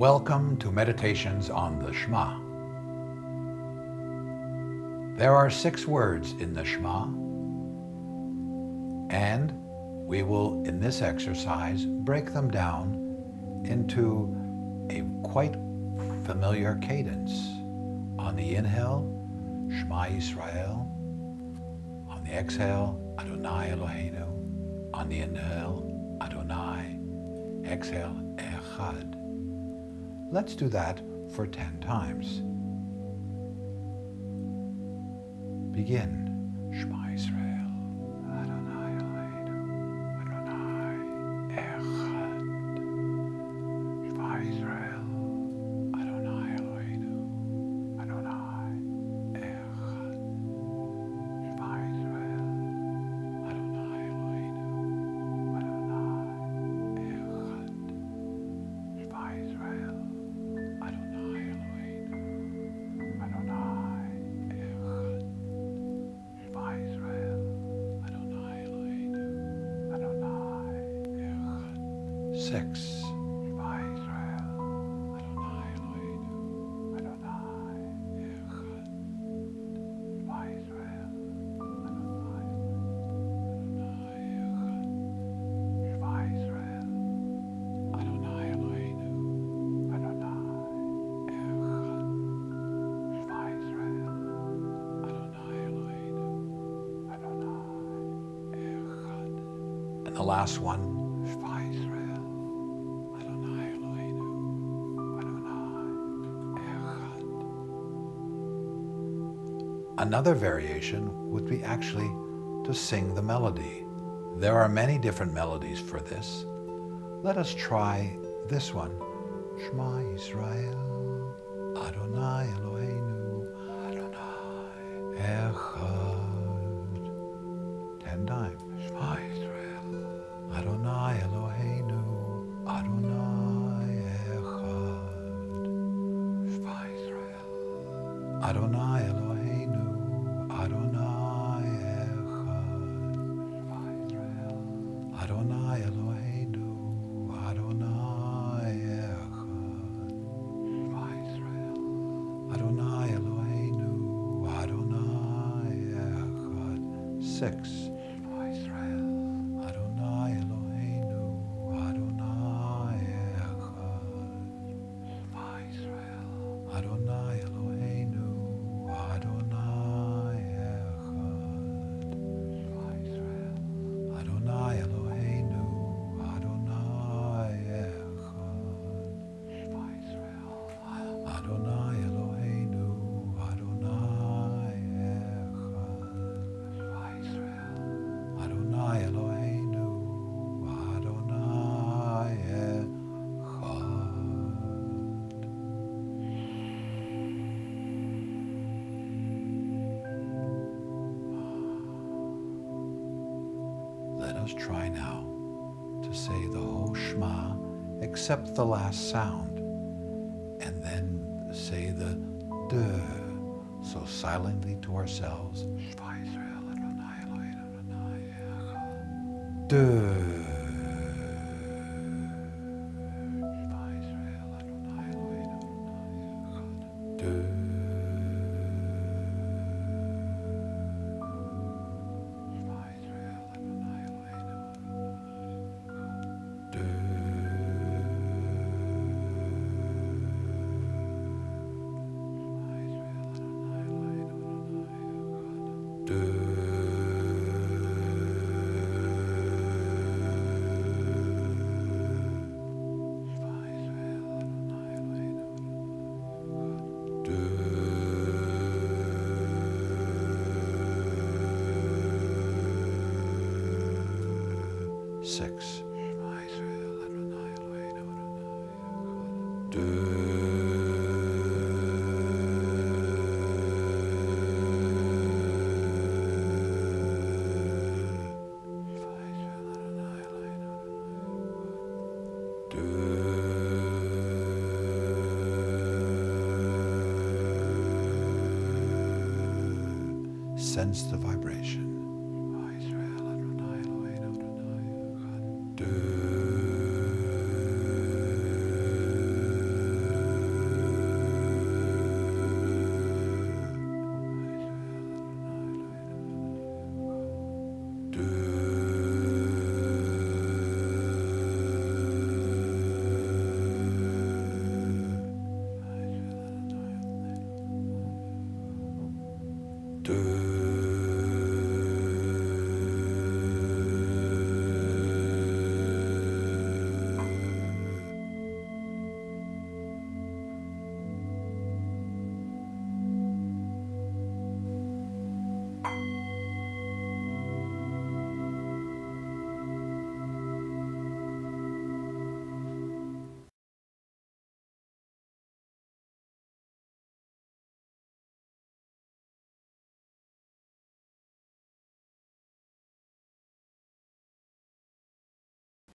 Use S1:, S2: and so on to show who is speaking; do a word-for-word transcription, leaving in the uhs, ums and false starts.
S1: Welcome to Meditations on the Shema. There are six words in the Shema, and we will, in this exercise, break them down into a quite familiar cadence. On the inhale, Shema Yisrael. On the exhale, Adonai Eloheinu. On the inhale, Adonai. Exhale, Echad. Let's do that for ten times. Begin. Shema Yisrael. Adonai Eloheinu. Adonai Echad. Shema Yisrael. Adonai Eloheinu. Adonai Echad. Shema Yisrael. Adonai Eloheinu. Adonai Echad. Shema Yisrael. Six. Shema Yisrael. Adonai Eloheinu. Adonai Echad. Shema Yisrael. Adonai Echad. Shema Yisrael. Adonai Eloheinu. Adonai Echad. Shema Yisrael. Adonai Eloheinu. Adonai Echad. And the last one. Shema Yisrael. Another variation would be actually to sing the melody. There are many different melodies for this. Let us try this one. Shema Yisrael, Adonai Eloheinu, Adonai Echad. Ten times. Shema Yisrael, Adonai Eloheinu, Adonai Echad. Shema Yisrael, Adonai Eloheinu. Adonai Echad. Adonai Eloheinu. Adonai Echad. Adonai Eloheinu. Adonai Echad. Six. Adonai Eloheinu. Adonai Echad. Adonai Eloheinu. Adonai. Adonai Eloheinu, Adonai Echad. Adonai Eloheinu, Adonai Echad. Adonai Eloheinu, Adonai Echad. Let us try now to say the whole Shema except the last sound, and then say the D, so silently to ourselves. Shema Yisrael, Adonai Eloheinu, Adonai Echad. D. Shema Yisrael, Adonai Eloheinu, Adonai Echad. D. Six. Sense the vibration.